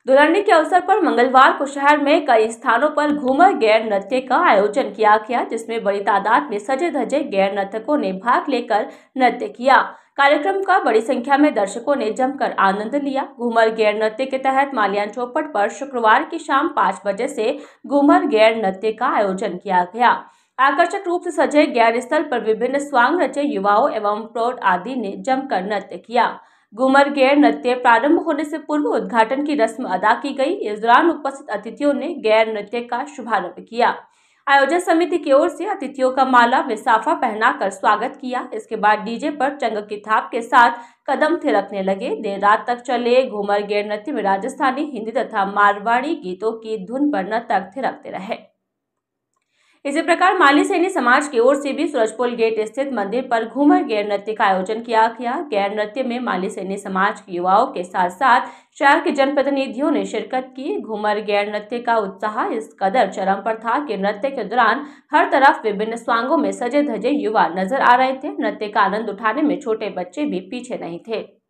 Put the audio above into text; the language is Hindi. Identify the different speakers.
Speaker 1: दुल्हनी के अवसर पर मंगलवार को शहर में कई स्थानों पर घूमर गैर नृत्य का आयोजन किया गया, जिसमें बड़ी तादाद में सजे धजे गैर नर्तकों ने भाग लेकर नृत्य किया। कार्यक्रम का बड़ी संख्या में दर्शकों ने जमकर आनंद लिया। घूमर गैर नृत्य के तहत माल्यान चौपट पर शुक्रवार की शाम 5 बजे से घूमर गैर नृत्य का आयोजन किया गया। आकर्षक रूप से सजे गैर स्थल पर विभिन्न स्वांग रचे युवाओं एवं प्रौढ़ आदि ने जमकर नृत्य किया। घूमर गैर नृत्य प्रारंभ होने से पूर्व उद्घाटन की रस्म अदा की गई। इस दौरान उपस्थित अतिथियों ने गैर नृत्य का शुभारंभ किया। आयोजन समिति की ओर से अतिथियों का माला व साफा पहनाकर स्वागत किया। इसके बाद डीजे पर चंग की थाप के साथ कदम थिरकने लगे। देर रात तक चले घूमर गैर नृत्य में राजस्थानी, हिंदी तथा मारवाड़ी गीतों की धुन पर नर्तक थिरकते रहे। इसी प्रकार माली सैनी समाज की ओर से भी सूरजपोल गेट स्थित मंदिर पर घूमर गैर नृत्य का आयोजन किया गया। गैर नृत्य में माली सैनी समाज के युवाओं के साथ साथ शहर के जनप्रतिनिधियों ने शिरकत की। घूमर गैर नृत्य का उत्साह इस कदर चरम पर था कि नृत्य के दौरान हर तरफ विभिन्न स्वांगों में सजे धजे युवा नजर आ रहे थे। नृत्य का आनंद उठाने में छोटे बच्चे भी पीछे नहीं थे।